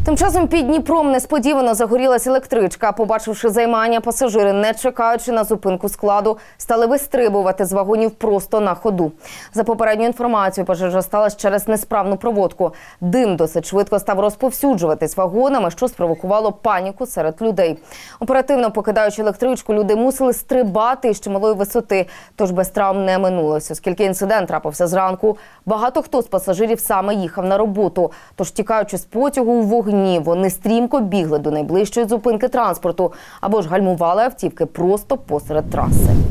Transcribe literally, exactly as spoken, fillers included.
Тим часом під Дніпром несподівано загорілась електричка. Побачивши займання, пасажири, не чекаючи на зупинку складу, стали вистрибувати з вагонів просто на ходу. За попередньою інформацією, пожежа сталася через несправну проводку. Дим досить швидко став розповсюджуватись вагонами, що спровокувало паніку серед людей. Оперативно покидаючи електричку, люди мусили стрибати із чималої висоти, тож без травм не минулося. Оскільки інцидент трапився зранку, багато хто з пасажирів саме їхав на роботу. Тож, тікаючи з потягу у вогні, вони стрімко бігли до найближчої зупинки транспорту або ж гальмували автівки просто посеред траси.